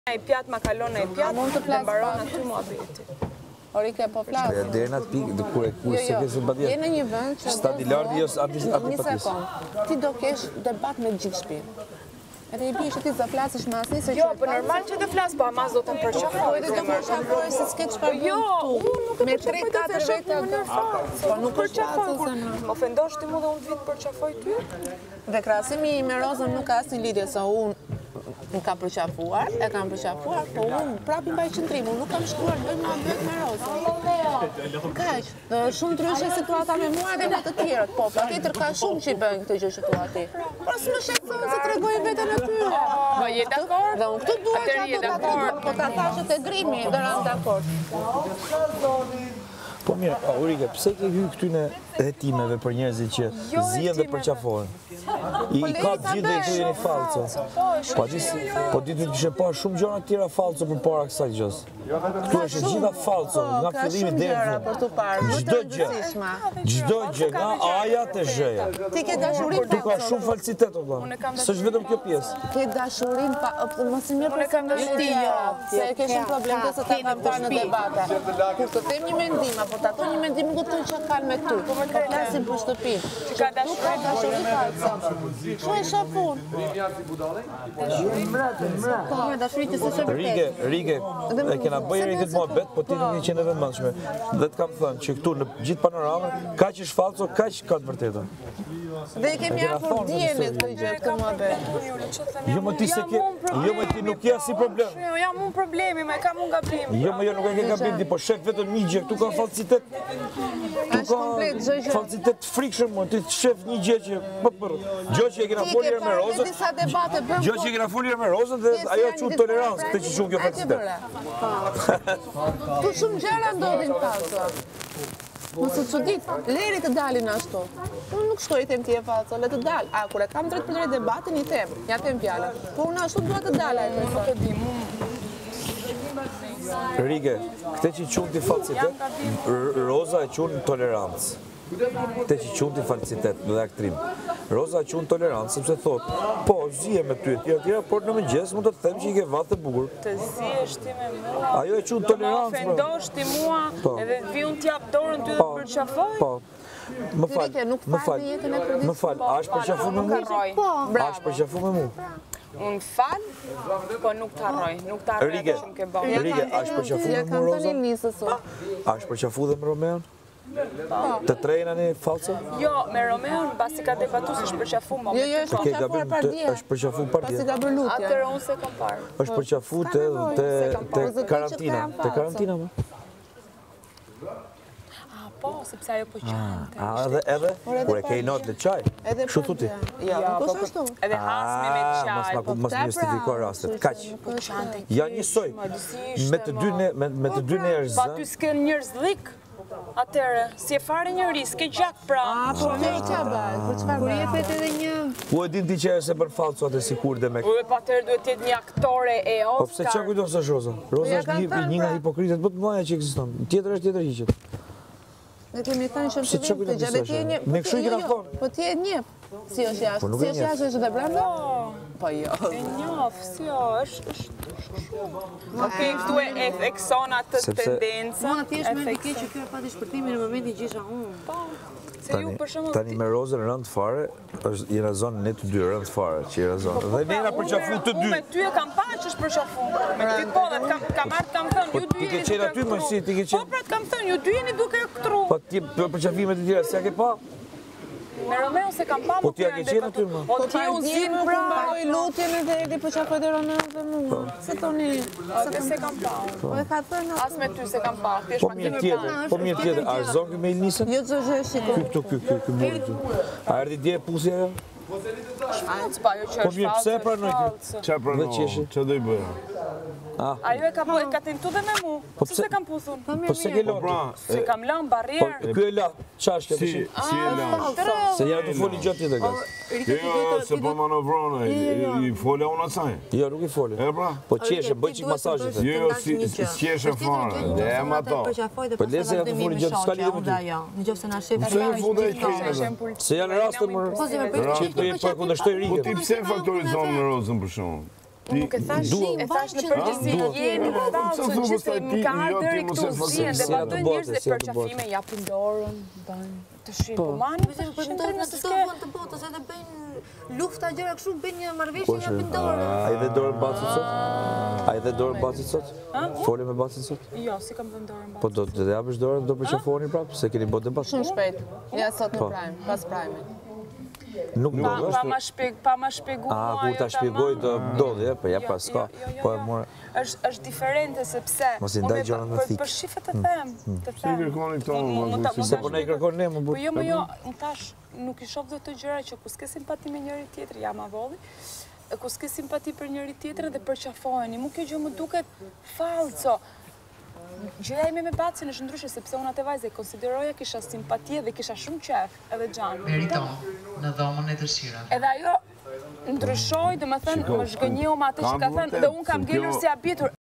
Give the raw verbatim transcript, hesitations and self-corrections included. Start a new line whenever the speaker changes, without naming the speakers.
I pjat, makalona i pjat, dhe mbaron aty muhabeti.
Orike, po flasë.
Deri në atë pikë, dhe kur e kur se ke simpatia.
Je në një vend që...
Stadi lardi jo antipatisë.
Një sekund, ti do kesh debat me gjithë shtëpinë. Edhe i bie që ti do flasësh me asnjë se...
Jo, po normal që të flas, po amas do të më përqafoj.
Po do të përqafoj se s'ke çfarë bën.
Jo, unë nuk e
me
përqafoj
tre katër veta. Po nuk
përqafoj kur më ofendosh ti mua dhe unë vit përqafoj ty.
Dhe krahasimi me Rozën nuk ka asnjë lidhje se unë më kam përqafuar, e kam përqafuar, po unë prapë mbaj qëndrim, unë nuk kam shkruar në bëjmë në me Rozën. Kaq, dhe shumë ndryshe situata me mua dhe me të tjerët, po, patjetër ka shumë që i bëjnë këtë gjë që thua ti. Por s'më shqetëson se tregojnë veten e tyre.
Po je dakord?
Dhe unë këtu dua që ato ta tregojnë, po ta thashë te grimi, dhe ram dakord.
Po mirë, Ulrike, pse ke hyrë këtyne hetimeve për njerëzit që zihen dhe përqafohen? I ka gjithë dhe i të jeni falco. Po ditë të kishe parë shumë gjëra tjera falco për para kësaj gjës. Këtu është gjitha falco, nga fillimi deri në fund. Çdo gjë, çdo gjë, nga aja te zhja.
Ti ke dashurinë.
Tu ka shumë falsitet o vëlla. S'është vetëm kjo pjesë.
Ke dashurinë pa mos i mirë për kam dashurinë. Se ke shumë problem se ta kam parë në debate. Kur të them një mendim apo të ato një mendim nuk kupton çka kanë me ty. Po flasim për shtëpinë.
Ka dashuri
false. Ço e shafun? Po, dashuri që s'është vërtet.
Rige, Rige, e kena bëjë këtë muhabet, po ti nuk je qenë vëmendshme. Dhe të kam thënë që këtu në gjithë panoramën, kaq është falso, kaq ka të vërtetën.
Dhe kemi afur dijen e këtë gjë këtë muhabet.
Jo më ti se ke, jo më ti nuk je si problem.
Jo, jam unë problemi, më kam unë gabim.
Jo më jo nuk e ke gabim ti, po shef vetëm një gjë, këtu ka falsitet.
Është komplet çdo gjë.
Falsitet frikshëm, ti shef një gjë që po për. Gjë që e kena folur me Rozën.
Disa debate bën.
Gjë që e kena folur me Rozën dhe ajo quhet tolerancë, këtë që quhet kjo falsitet.
Tu shumë gjëra ndodhin falso. Mos u çudit, leri të dalin ashtu. Unë nuk shkoj them ti e falso, le të dal. A kur e kam drejt për drejt debatin i them, ja them fjalën. Po unë ashtu dua të dalaj, nuk e di, mua.
Rige, këtë që quhet falsitet, Roza e quhet tolerancë. Këtë që quhet falsitet në aktrim. Roza e quhet tolerancë sepse thotë, po zihem me ty etj etj, por në mëngjes mund të them që i ke vatë të bukur.
Të zihesh ti me mua.
Ajo e quhet tolerancë.
Më ofendosh ti mua, edhe vi unë t'jap dorën ty dhe përqafoj.
Po. Më fal, më fal. Më fal, a është përqafu me mua?
Po,
A është përqafu me mua?
Unë fal, po nuk të harroj, nuk të harroj
Rige,
që më ke bërë.
Rige, a është përqafu me mua Roza? A është përqafu dhe me Romeon? Të trejna një falso?
Jo, me Romeon, basi ka debatu se është përqafu më.
Jo, jo, është përqafu par dje.
është përqafu par dje.
Pasi ka bërë lutje.
Atërë unë se kam parë.
është përqafu të karantina. Të karantina, më?
Po, sepse ajo po qante.
A, edhe, edhe? Kur e ke i notë dhe qaj? Shu thuti?
Jo, nuk është ashtu.
Edhe hasmi me qaj.
Mos më justifikoj rastet. Kaq. Ja njësoj. Me të dy ne, me të dy njerëz.
Pa ty s'ke njerëz dhik? Atëre, si e fare njëri, s'ke gjak pra.
A, po me i qa bërë, për qëfar bërë? Kur jepet edhe një...
Ku e din ti që e se për falso atë si kur dhe me...
Ue, pa tërë duhet tjetë një aktore e Oscar.
Po pse qa kujton së është Roza? Roza është një nga hipokritet, për të mëdha që eksiston. Tjetër është tjetër hiqet.
Ne kemi thënë që
Si që kujton të së Me këshu i kena thonë.
Po ti e njef. Si është jashtë? Si është jashtë është dhe brenda? Po jo.
E njof, si jo, është... Okej, këtu e eksona të tendencën.
Mua ti është me në keqë që kjo e pati shpërtimi në momentin gjitha unë.
Tani me Rozën rënd fare, jena zonë ne të dy rënd fare që jena zonë. Dhe ne jena përqafu të dy.
Unë me ty e kam pa që është përqafu. Me ty po dhe kam artë kam thënë, ju dy jeni duke këtru. Po pra të kam thënë, ju dy jeni duke këtru.
Po ti përqafimet të tjera, se ja ke pa?
Me Romeo se kam pa,
po ti a ke qenë aty më?
Po ti u zinë pra.
Paroj lutjen e dhe edhe përqafoj dhe Romeo dhe mua. Se toni...
Se kam pa.
Po e ka thënë...
As me ty se kam pa.
Po mirë tjetër, po mirë tjetër. A është zonë kjo me Ilnisën?
Jo të zhë shiko.
Këtu, këtu, këtu, këtu, këtu, këtu. A erdi dje e pusja jo?
Shfalc pa, jo që
Po mirë, pse e pranoj kjo?
Qa pranoj? Qa do i bëja?
Ajo e ka tentu dhe me mu. Që se kam puthun?
Po se ke lotë?
Se kam lanë barrierë.
Kjo e la, qa është kjo?
Si e la?
Se janë të foli gjatë tjetë e gazë.
Jo, se po manovronë, i folja unë atësaj.
Jo, nuk i foli.
E pra?
Po qeshe, bëj qik masajit.
Jo, si qeshe fare, dhe e ma to.
Po le se janë të foli gjatë, s'ka lidhe me ty. Se janë raste më që të jetë për kundështoj
Po
Rige.
ti pse faktorizonë në Rozën për shumë?
Nuk e thash, e thash në përgjithësi, jeni falso, që se më ka ardhur deri këtu zien, debatojnë njerëz dhe përqafime, japin dorën, bëjnë të shi, po mani,
Po ndonjë në të vend të botës edhe bëjnë lufta gjëra kështu, bëjnë një marrëveshje japin dorën.
A i dhe dorën bacit sot? A i dhe dorën bacit sot? Foli me bacit sot?
Jo, si kam dhënë dorën
Po do të japësh dorën, do përqafoni prapë, se keni bërë debat.
Shumë shpejt. Ja sot në prime, pas prime.
Nuk do
Pa
është.
ma shpjeg, pa ma shpjegu mua.
A, kur ta shpjegoj do ndodhi, e, për ja pas ka. Po e morë.
Është diferente sepse...
Mos i ndaj gjëra në thikë.
Për shifet të them, të them.
kërkoni këto,
Se po ne i kërkon ne, më
Po jo, më
bërë.
jo, më tash, nuk i shoh dhe të gjëra që ku s'ke simpati me njëri tjetër, jam avolli, ku s'ke simpati për njëri tjetër dhe përqafoheni. Mu kjo gjë më duket falco. Gjëja ime me Bacin është ndryshe, sepse unë atë vajzë e konsideroja kisha simpatie dhe kisha shumë qef, edhe gjanë.
Meriton, në dhomën e dëshirave.
Edhe ajo ndryshoj, dhe më thënë, më zhgënjeu me atë që ka thënë, dhe unë kam ngelur si abitur,